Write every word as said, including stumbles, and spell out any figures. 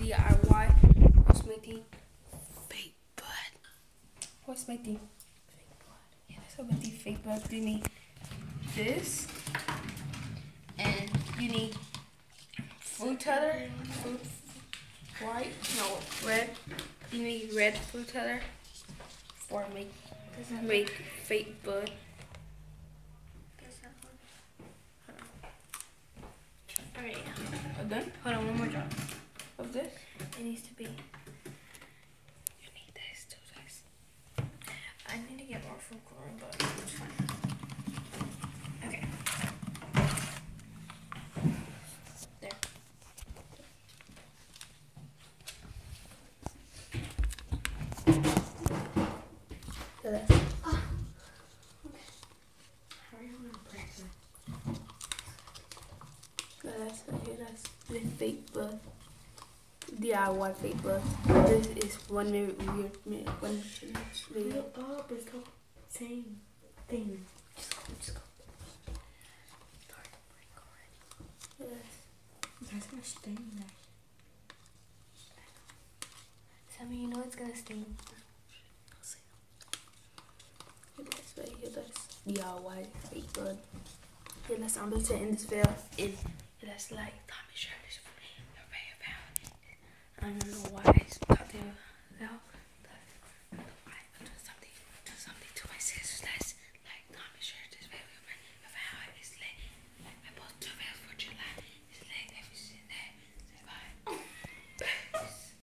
D I Y. What's my thing? Fake blood. What's my thing? Fake blood. Yeah, that's what my thing. Fake blood. You need this, and you need food teller. Food white, no red. You need red food teller for make make fake blood. Alright, I'm done. Hold on, one more drop of this. It needs to be. You need this too, guys. I need to get more food coloring, but it's fine. Okay. There. So that's. Ah. Okay. How are you gonna break it? So that's right here. That's the fake blood. D I Y fake blood. This is one minute weird minute. One minute video. Up, it's the same thing. Just go, just go. Start break already. Yes. That's gonna stain there. Sammy, you know it's gonna stain. That's right here. That's D I Y fake blood. Yeah, that's I'm going to end this video. And that's like Tommy Shirley's. I don't know why.